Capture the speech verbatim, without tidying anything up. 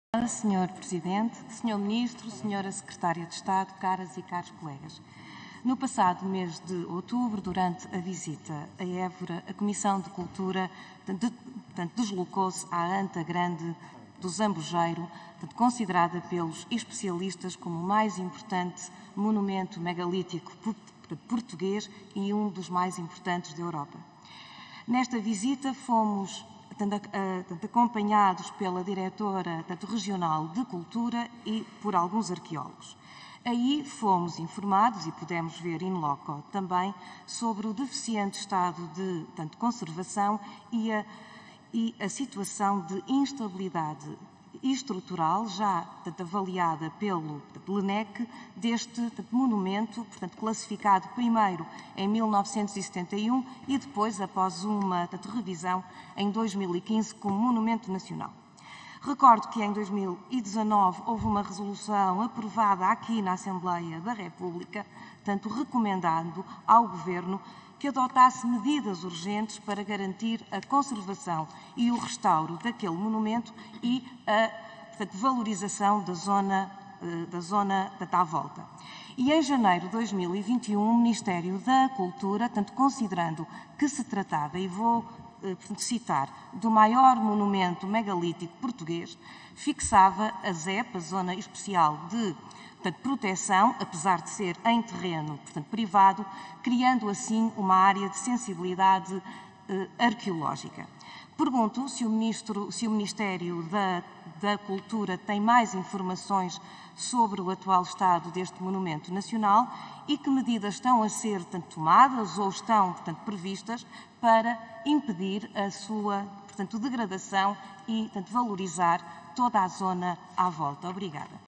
senhor Presidente, senhor Ministro, senhora Secretária de Estado, caras e caros colegas. No passado mês de outubro, durante a visita a Évora, a Comissão de Cultura deslocou-se à Anta Grande do Zambujeiro, considerada pelos especialistas como o mais importante monumento megalítico português e um dos mais importantes da Europa. Nesta visita fomos acompanhados pela diretora regional de Cultura e por alguns arqueólogos. Aí fomos informados e pudemos ver in loco também sobre o deficiente estado de tanto, conservação e a, e a situação de instabilidade estrutural já portanto, avaliada pelo L N E C deste portanto, monumento, portanto, classificado primeiro em mil novecentos e setenta e um e depois, após uma portanto, revisão, em dois mil e quinze como Monumento Nacional. Recordo que em dois mil e dezanove houve uma resolução aprovada aqui na Assembleia da República, tanto recomendando ao Governo que adotasse medidas urgentes para garantir a conservação e o restauro daquele monumento e a portanto, valorização da zona, da zona à volta. E em janeiro de dois mil e vinte e um, o Ministério da Cultura, tanto considerando que se tratava, e vou portanto, citar, do maior monumento megalítico português, fixava a Z E P, a Zona Especial de portanto, Proteção, apesar de ser em terreno portanto, privado, criando assim uma área de sensibilidade eh, arqueológica. Pergunto se o, ministro, se o Ministério da, da Cultura tem mais informações sobre o atual estado deste monumento nacional e que medidas estão a ser tanto, tomadas ou estão portanto, previstas para impedir a sua portanto, degradação e portanto, valorizar toda a zona à volta. Obrigada.